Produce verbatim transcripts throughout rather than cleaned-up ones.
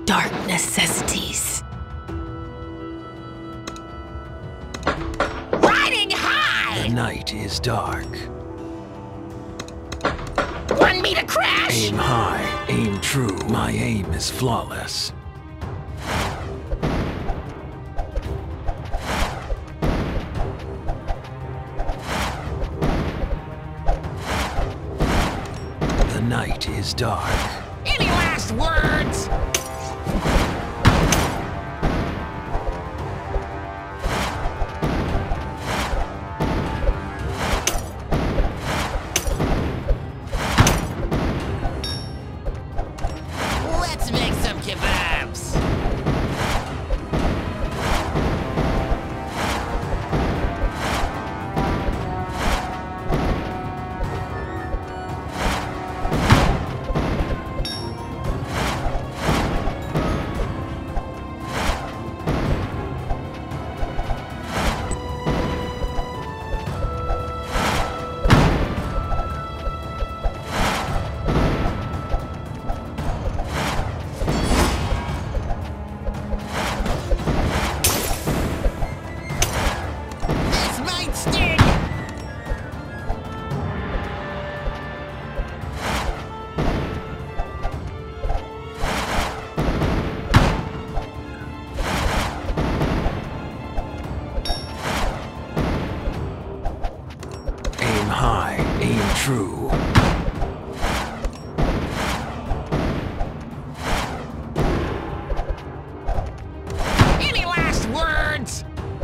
dark necessities. Riding high! The night is dark. Want me to crash? Aim high, aim true. My aim is flawless. The night is dark. Any last words? Let's make some kebabs. This might sting. Aim high, aim true. Any last words?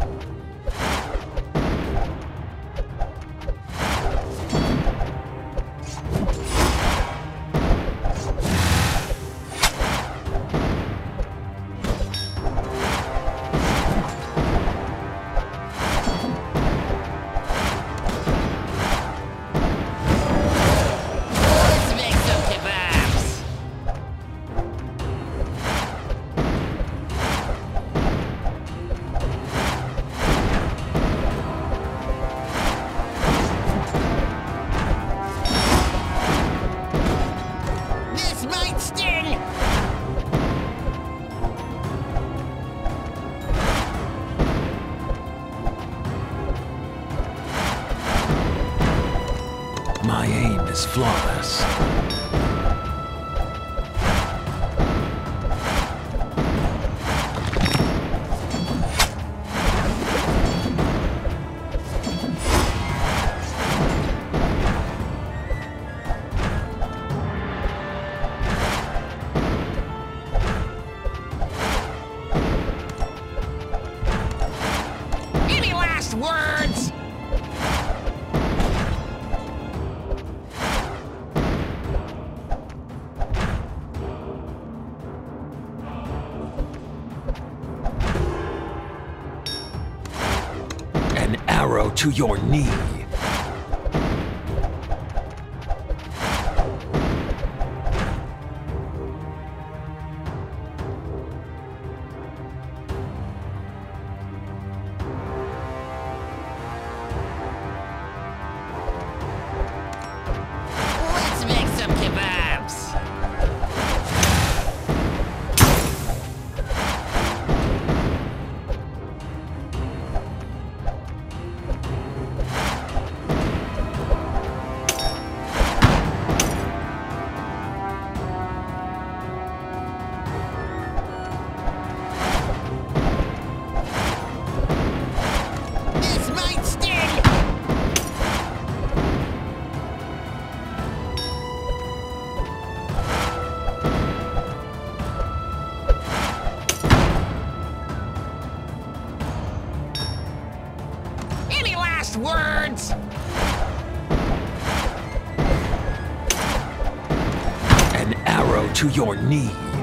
Let's make some kebabs. This might sting. My aim is flawless. Any last words? An arrow to your knee. Let's make some kebabs. This might sting. Any last words? An arrow to your knee.